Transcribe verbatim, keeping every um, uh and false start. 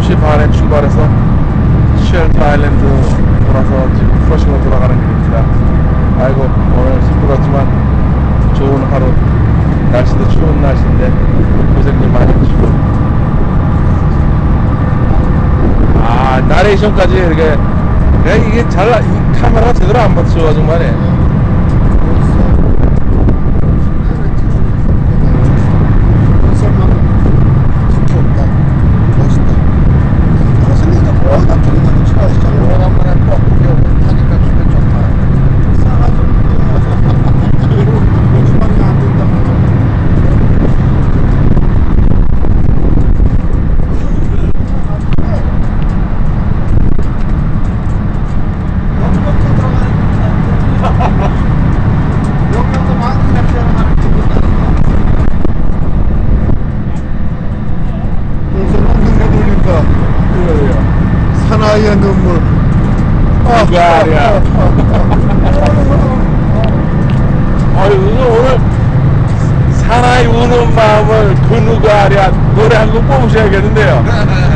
시 반에 출발해서 쉘터 아일랜드 돌아서 지금 프러싱으로 돌아가는 길입니다. 아이고, 오늘 힘들었지만 좋은 하루, 날씨도 추운 날씨인데 고생 좀 많이 해주시고, 아 나레이션까지 이렇게 그냥 이게 잘 이 카메라가 제대로 안 받쳐가지고 말이야. 사나이의 눈물. 누가 아니야. 아유, 오늘 사나이 우는 마음을 그 누가 아니야 노래 한 곡 뽑으셔야겠는데요.